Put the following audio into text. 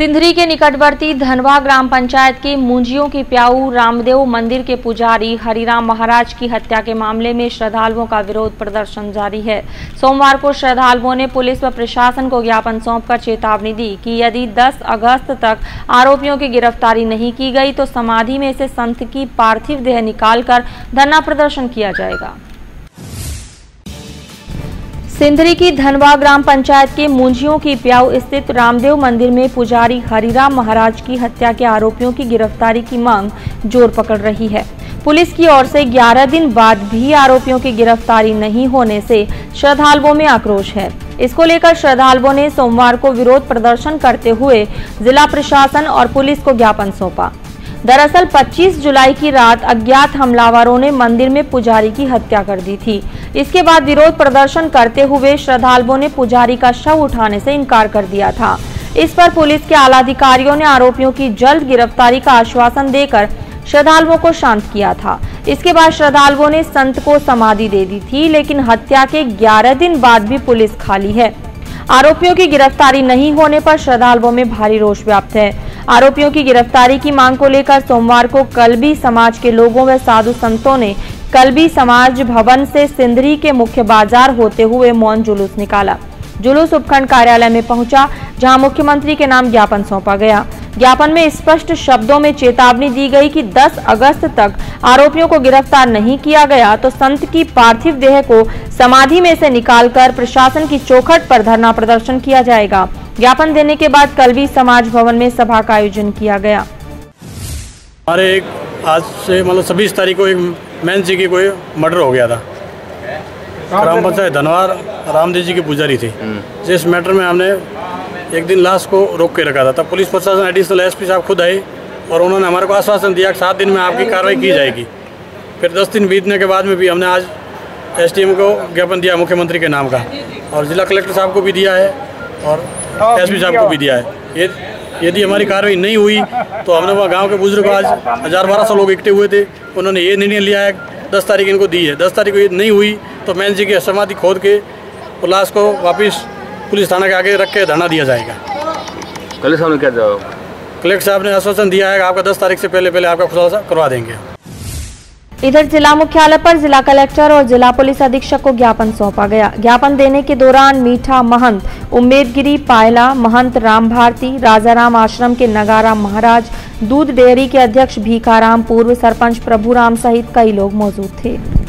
सिंधरी के निकटवर्ती धनवा ग्राम पंचायत के मुंजियों की प्याऊ रामदेव मंदिर के पुजारी हरिराम महाराज की हत्या के मामले में श्रद्धालुओं का विरोध प्रदर्शन जारी है। सोमवार को श्रद्धालुओं ने पुलिस व प्रशासन को ज्ञापन सौंपकर चेतावनी दी कि यदि 10 अगस्त तक आरोपियों की गिरफ्तारी नहीं की गई तो समाधि में से संत की पार्थिव देह निकालकर धरना प्रदर्शन किया जाएगा। सिंधरी की धनवा ग्राम पंचायत के मुंजियों की प्याऊ स्थित रामदेव मंदिर में पुजारी हरिराम महाराज की हत्या के आरोपियों की गिरफ्तारी की मांग जोर पकड़ रही है। पुलिस की ओर से 11 दिन बाद भी आरोपियों की गिरफ्तारी नहीं होने से श्रद्धालुओं में आक्रोश है। इसको लेकर श्रद्धालुओं ने सोमवार को विरोध प्रदर्शन करते हुए जिला प्रशासन और पुलिस को ज्ञापन सौंपा। दरअसल 25 जुलाई की रात अज्ञात हमलावरों ने मंदिर में पुजारी की हत्या कर दी थी। इसके बाद विरोध प्रदर्शन करते हुए श्रद्धालुओं ने पुजारी का शव उठाने से इनकार कर दिया था। इस पर पुलिस के आला अधिकारियों ने आरोपियों की जल्द गिरफ्तारी का आश्वासन देकर श्रद्धालुओं को शांत किया था। इसके बाद श्रद्धालुओं ने संत को समाधि दे दी थी, लेकिन हत्या के 11 दिन बाद भी पुलिस खाली है। आरोपियों की गिरफ्तारी नहीं होने पर श्रद्धालुओं में भारी रोष व्याप्त है। आरोपियों की गिरफ्तारी की मांग को लेकर सोमवार को कल्बी समाज के लोगों व साधु संतों ने कल्बी समाज भवन से सिंधरी के मुख्य बाजार होते हुए मौन जुलूस निकाला। जुलूस उपखंड कार्यालय में पहुंचा, जहां मुख्यमंत्री के नाम ज्ञापन सौंपा गया। ज्ञापन में स्पष्ट शब्दों में चेतावनी दी गई कि 10 अगस्त तक आरोपियों को गिरफ्तार नहीं किया गया तो संत की पार्थिव देह को समाधि में से निकालकर प्रशासन की चौखट पर धरना प्रदर्शन किया जाएगा। ज्ञापन देने के बाद कल्बी समाज भवन में सभा का आयोजन किया गया। हमारे आज से 26 तारीख को एक मैन जी की कोई मर्डर हो गया था। ग्राम पंचायत धनवार रामदेव जी के पुजारी थे। जिस मैटर में हमने एक दिन लाश को रोक के रखा था, तब पुलिस प्रशासन एडिशनल एसपी साहब खुद आए और उन्होंने हमारे को आश्वासन दिया कि 7 दिन में आपकी कार्रवाई की जाएगी। फिर 10 दिन बीतने के बाद में भी हमने आज एसडीएम को ज्ञापन दिया मुख्यमंत्री के नाम का, और जिला कलेक्टर साहब को भी दिया है और एसपी साहब को भी दिया है। यदि हमारी कार्रवाई नहीं हुई तो हमने वहाँ गांव के बुजुर्ग आज 1000-1200 लोग इकट्ठे हुए थे, उन्होंने ये निर्णय लिया है 10 तारीख इनको दी है। 10 तारीख को ये नहीं हुई तो मैन जी की समाधि खोद के लाश को वापस पुलिस थाना के आगे रख के धरना दिया जाएगा। कलेक्टर साहब ने क्या जवाब? कलेक्टर साहब ने आश्वासन दिया है कि आपका 10 तारीख से पहले आपका खुलासा करवा देंगे। इधर जिला मुख्यालय पर जिला कलेक्टर और जिला पुलिस अधीक्षक को ज्ञापन सौंपा गया। ज्ञापन देने के दौरान मीठा महंत उम्मेदगिरी पायला, महंत राम भारती, राजाराम आश्रम के नगाराम महाराज, दूध डेयरी के अध्यक्ष भीखाराम, पूर्व सरपंच प्रभुराम सहित कई लोग मौजूद थे।